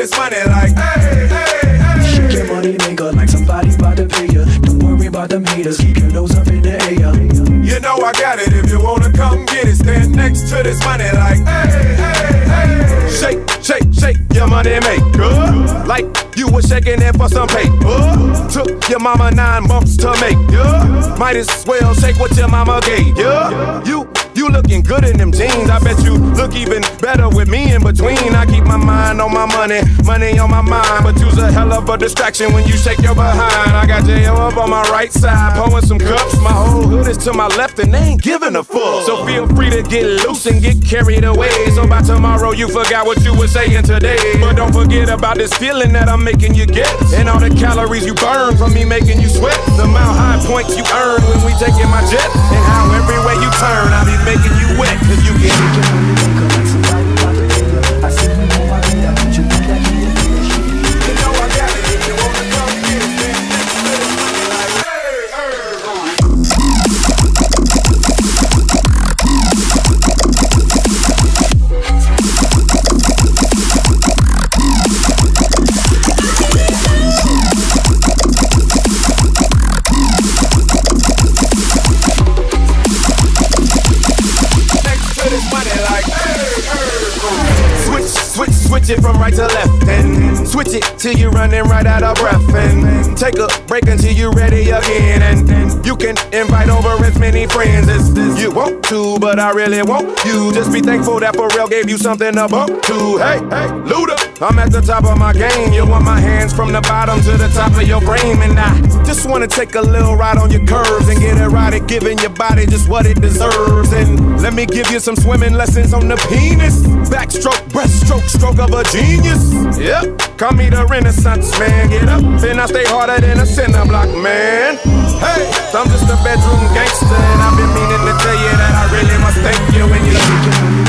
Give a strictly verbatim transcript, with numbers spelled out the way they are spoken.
this money like, hey, hey, hey. Shake your money maker like somebody about to pay you. Don't worry about them haters, keep your nose up in the air. You know I got it, if you wanna come get it, stand next to this money like, hey, hey, hey. Shake, shake, shake your money maker, like you was shaking it for some paper. Took your mama nine months to make ya. Might as well shake what your mama gave ya. You You looking good in them jeans. I bet you look even better with me in between. I keep my mind on my money, money on my mind. But you's a hell of a distraction when you shake your behind. I got J O up on my right side, pouring some cups. My whole hood is to my left and they ain't giving a fuck. So feel free to get loose and get carried away. So by tomorrow you forgot what you were saying today. But don't forget about this feeling that I'm making you get, and all the calories you burn from me making you sweat. The amount high points you earn when we taking my jet, and how every way you turn I be making you wet, cause you get I see you on my head, I put you back like you did. You know I got it, if you wanna come get it, then next to this money like, hey, switch it from right to left and switch it till you're running right out of breath, and take a break until you're ready again, and, and you can invite over as many friends as you want to, but I really want you. Just be thankful that Pharrell gave you something to bump to. Hey, hey, Luda, I'm at the top of my game. You want my hands from the bottom to the top of your frame, and I just wanna take a little ride on your curves and get it right at giving your body just what it deserves. And let me give you some swimming lessons on the penis. Backstroke, breaststroke, stroke of a genius. Yep, call me the Renaissance man. Get up, and I stay harder than a cinder block man. Hey, I'm just a bedroom gangster, and I've been meaning to tell you that I really must thank you when you